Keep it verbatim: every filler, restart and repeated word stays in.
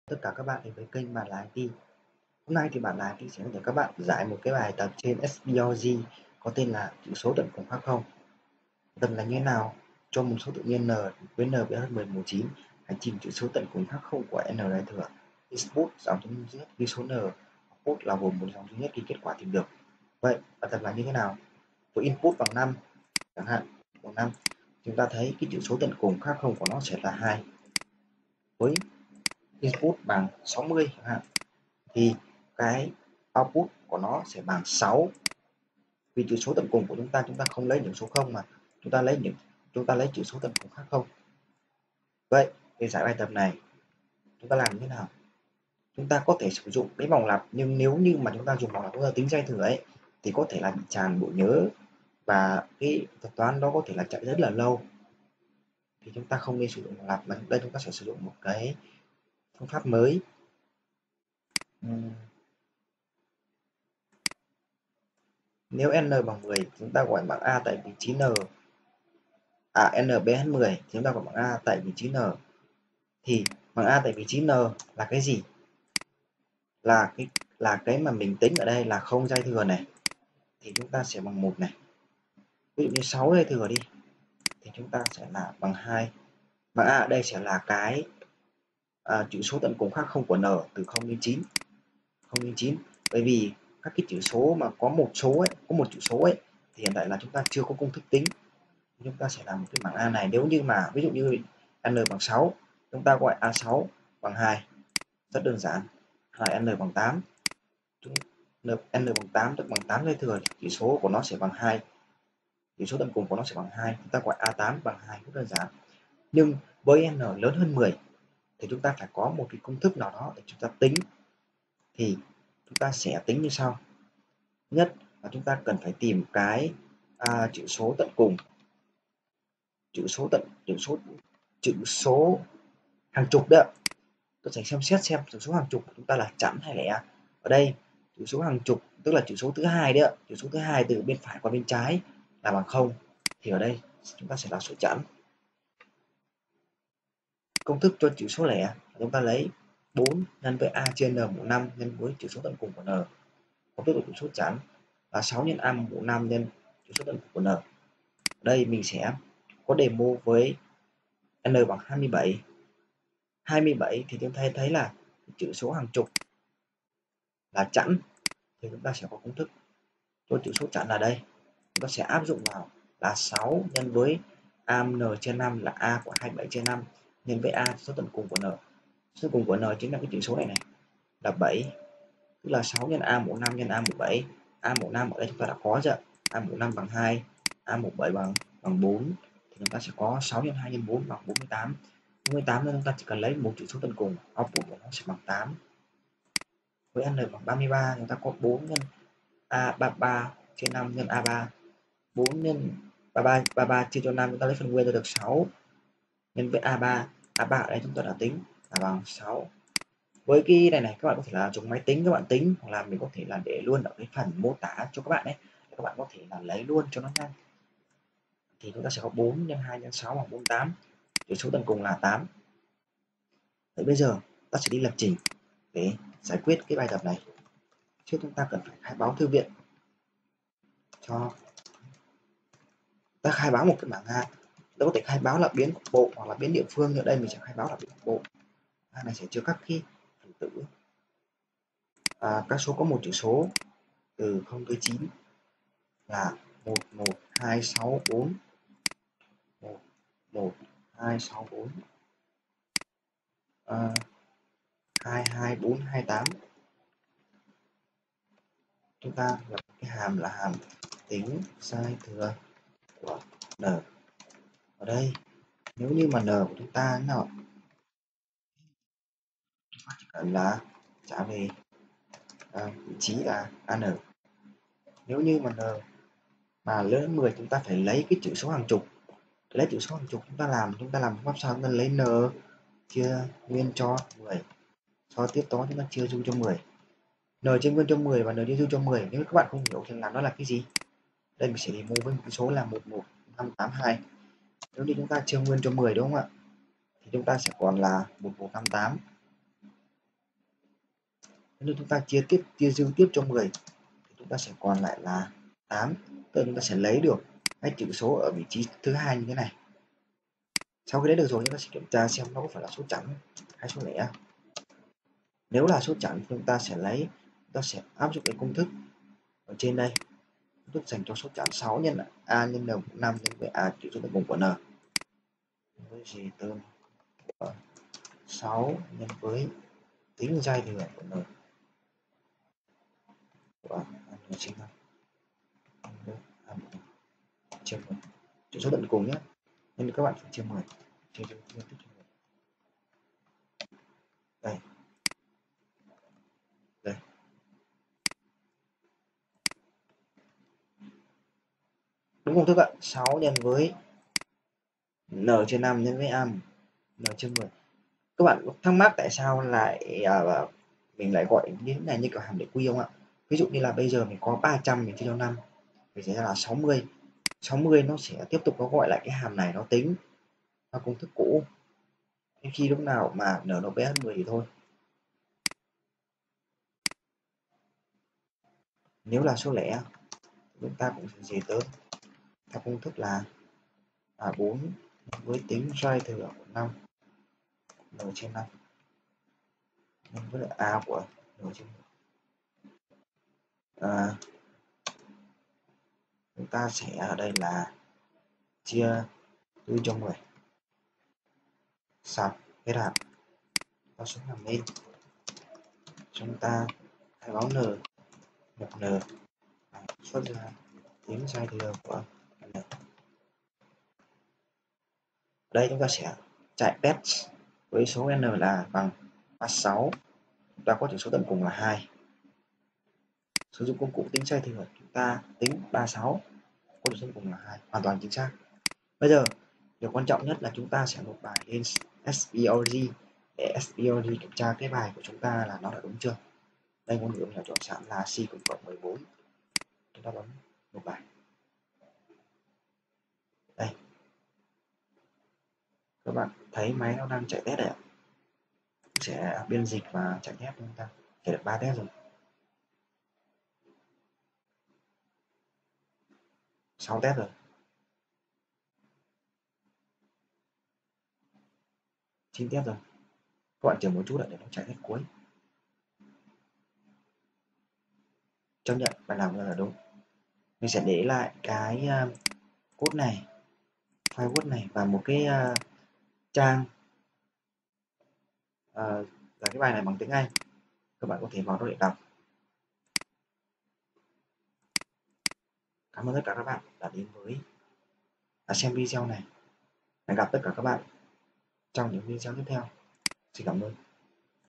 Tất cả các bạn đến với kênh Bạn là i tê. Hôm nay thì Bạn là i tê sẽ hướng dẫn các bạn giải một cái bài tập trên ét vê o giê có tên là chữ số tận cùng khác không. Tập là như thế nào? Cho một số tự nhiên n với n bé hơn mười một chín, hãy tìm chữ số tận cùng khác không của n đại thừa. Input dòng duy nhất ghi số n, output là gồm một dòng duy nhất ghi kết quả tìm được. Vậy bài tập là như thế nào? Với input bằng năm chẳng hạn, bằng năm, chúng ta thấy cái chữ số tận cùng khác không của nó sẽ là hai. Với input bằng sáu mươi chẳng hạn, thì cái output của nó sẽ bằng sáu. Vì chữ số tận cùng của chúng ta chúng ta không lấy những số không mà chúng ta lấy những chúng ta lấy chữ số tận cùng khác không. Vậy để giải bài tập này chúng ta làm như thế nào? Chúng ta có thể sử dụng cái vòng lặp, nhưng nếu như mà chúng ta dùng vòng lặp chúng ta tính giai thừa ấy thì có thể là bị tràn bộ nhớ và cái thuật toán đó có thể là chạy rất là lâu, thì chúng ta không nên sử dụng vòng lặp, mà đây chúng ta sẽ sử dụng một cái phương pháp mới. uhm. Nếu n bằng mười chúng ta gọi bằng a tại vị trí n, à n bé hơn mười thì chúng ta gọi bằng a tại vị trí n. Thì bằng a tại vị trí n là cái gì? Là cái là cái mà mình tính ở đây là không giai thừa này, thì chúng ta sẽ bằng một này. Ví dụ như sáu giai thừa đi thì chúng ta sẽ là bằng hai. Bằng a ở đây sẽ là cái à, chữ số tận cùng khác không của n từ không đến chín. không đến chín. Bởi vì các cái chữ số mà có một số ấy, có một chữ số ấy thì hiện tại là chúng ta chưa có công thức tính. Chúng ta sẽ làm một cái bảng A này. Nếu như mà ví dụ như n bằng sáu, chúng ta gọi a sáu bằng hai. Rất đơn giản. Hay n bằng tám. n bằng tám tức bằng tám giai thừa, chỉ số của nó sẽ bằng hai. Chỉ số tận cùng của nó sẽ bằng hai. Chúng ta gọi a tám bằng hai, rất đơn giản. Nhưng với n lớn hơn mười thì chúng ta phải có một cái công thức nào đó để chúng ta tính. Thì chúng ta sẽ tính như sau. Nhất là chúng ta cần phải tìm cái à, chữ số tận cùng. Chữ số tận chữ số chữ số hàng chục đó. Tôi sẽ xem xét xem chữ số hàng chục của chúng ta là chẵn hay lẻ. Ở đây chữ số hàng chục tức là chữ số thứ hai đấy, chữ số thứ hai từ bên phải qua bên trái là bằng không, thì ở đây chúng ta sẽ là số chẵn. Công thức cho chữ số lẻ chúng ta lấy bốn nhân với a trên n mũ năm nhân với chữ số tận cùng của n. Công thức của chữ số chẵn là sáu nhân a mũ năm nhân chữ số tận cùng của n. Ở đây mình sẽ có demo với n bằng hai mươi bảy. hai mươi bảy thì chúng ta thấy là chữ số hàng chục là chẵn, thì chúng ta sẽ có công thức cho chữ số chẵn là đây. Chúng ta sẽ áp dụng vào là sáu nhân với a n trên năm là a của hai mươi bảy trên năm nhân với a số tận cùng của n. Số cùng của n chính là cái chữ số này này là bảy, tức là sáu nhân a mũ năm nhân a mũ bảy. A mũ năm ở đây chúng ta đã có chưa? A mũ năm bằng hai, a mũ bảy bằng bằng bốn, thì chúng ta sẽ có sáu nhân hai nhân bốn bằng bốn mươi tám. bốn mươi tám nên chúng ta chỉ cần lấy một chữ số tận cùng, output của nó sẽ bằng tám. Với n bằng ba mươi ba chúng ta có bốn nhân a ba mươi ba trên năm nhân a ba. bốn nhân ba mươi ba ba mươi ba chia cho năm, chúng ta lấy phần nguyên ra được sáu nhân với a ba. a ba ở đây chúng ta đã tính là bằng sáu. Với cái này này các bạn có thể là dùng máy tính các bạn tính, hoặc là mình có thể là để luôn ở cái phần mô tả cho các bạn đấy, các bạn có thể là lấy luôn cho nó nhanh. Thì chúng ta sẽ có bốn nhân hai nhân sáu bằng bốn mươi tám, chữ số tận cùng là tám. Vậy bây giờ ta sẽ đi lập trình để giải quyết cái bài tập này. Trước chúng ta cần phải khai báo thư viện cho ta khai báo một cái bảng A. Ta có thể khai báo là biến cục bộ hoặc là biến địa phương, như ở đây mình sẽ khai báo là biến cục bộ. A này sẽ chứa các cái phần tử à, các số có một chữ số từ không tới chín là một một hai sáu bốn, một một hai sáu bốn, à, hai hai bốn hai tám. Chúng ta lập cái hàm là hàm tính giai thừa của n. Ở đây nếu như mà n của chúng ta nào chỉ cần là trả về à, vị trí là an. Nếu như mà n mà lớn hơn mười chúng ta phải lấy cái chữ số hàng chục. Để lấy chữ số hàng chục chúng ta làm chúng ta làm phương pháp sao? Chúng ta lấy n chia nguyên cho mười, sau tiếp đó chúng ta chia dung cho mười. N chia nguyên cho mười và n chia dung cho mười. Nếu các bạn không hiểu thì làm nó là cái gì? Đây mình sẽ demo với một cái số là một một năm tám hai. Nếu như chúng ta chia nguyên cho mười đúng không ạ? Thì chúng ta sẽ còn là một một năm tám. Nếu chúng ta chia tiếp chia dương tiếp cho mười thì chúng ta sẽ còn lại là tám, tức là chúng ta sẽ lấy được cái chữ số ở vị trí thứ hai như thế này. Sau khi lấy được rồi, chúng ta sẽ kiểm tra xem nó có phải là số chẵn hay số lẻ. Nếu là số chẵn chúng ta sẽ lấy chúng ta sẽ áp dụng cái công thức ở trên đây, công thức dành cho số chẵn sáu nhân a nhân n mũ năm nhân với a chữ số tận cùng của n với gì tương của sáu nhân với tính giai thừa của n của n trên năm chia mười chữ số tận cùng nhé, nên các bạn phải chia mười chia cho chia tiếp cho mười. Đây đây đúng công thức ạ. Sáu nhân với n trên năm nhân với a n trên mười. Các bạn thắc mắc tại sao lại à, mình lại gọi như thế này như kiểu hàm để quy không ạ? Ví dụ như là bây giờ mình có ba trăm mình chia cho năm thì sẽ là sáu mươi. sáu mươi nó sẽ tiếp tục nó gọi lại cái hàm này, nó tính theo công thức cũ. Đến khi lúc nào mà n nó bé hơn mười thì thôi. Nếu là số lẻ chúng ta cũng sẽ dễ tới theo công thức là à, bốn với tính giai thừa của năm n trên năm nhân với lại a của n trên mười. À, chúng ta sẽ ở đây là chia tư cho mười, xong hết hạn ta xuống làm lên, chúng ta khai báo n một n xuất ra tính giai thừa của n. Đây chúng ta sẽ chạy test với số n là bằng ba mươi sáu, chúng ta có chỉ số tận cùng là hai. Sử dụng công cụ tính giai thừa chúng ta tính ba mươi sáu có chỉ số tận cùng là hai, hoàn toàn chính xác. Bây giờ điều quan trọng nhất là chúng ta sẽ nộp bài lên ét pê o giê để ét pê o giê kiểm tra cái bài của chúng ta là nó đã đúng chưa. Đây ngôn ngữ mình đã chọn sẵn là C cộng cộng mười bốn, chúng ta bấm nộp bài. Đây các bạn thấy máy nó đang chạy test đấy ạ, sẽ biên dịch và chạy test chúng ta chạy được ba test rồi, sáu test rồi, chín test rồi. Các bạn chờ một chút để nó chạy test cuối. Chấp nhận bài làm là đúng. Mình sẽ để lại cái uh, code này, file code này và một cái uh, trang uh, là cái bài này bằng tiếng Anh, các bạn có thể vào đó để đọc. Cảm ơn tất cả các bạn đã đến với đã xem video này. Hẹn gặp tất cả các bạn trong những video tiếp theo. Xin cảm ơn.